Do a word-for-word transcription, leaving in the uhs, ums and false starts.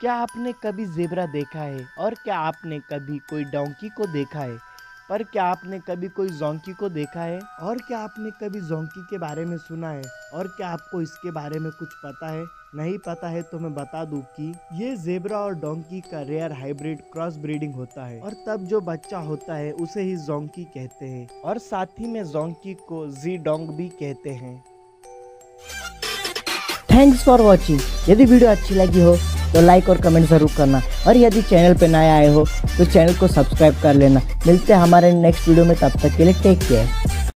क्या आपने कभी ज़ेब्रा देखा है? और क्या आपने कभी कोई डोंकी को देखा है? पर क्या आपने कभी कोई ज़ोंकी को देखा है? और क्या आपने कभी ज़ोंकी के बारे में सुना है? और क्या आपको इसके बारे में कुछ पता है? नहीं पता है तो मैं बता दूं कि ये ज़ेब्रा और डोंकी का रेयर हाइब्रिड क्रॉस ब्रीडिंग होता है और तब जो बच्चा होता है उसे ही ज़ोंकी कहते हैं और साथ ही में ज़ोंकी को जी डोंग भी कहते हैं। Thanks for watching. यदि वीडियो अच्छी लगी हो तो लाइक और कमेंट ज़रूर करना और यदि चैनल पर नए आए हो तो चैनल को सब्सक्राइब कर लेना। मिलते हैं हमारे नेक्स्ट वीडियो में, तब तक के लिए टेक केयर।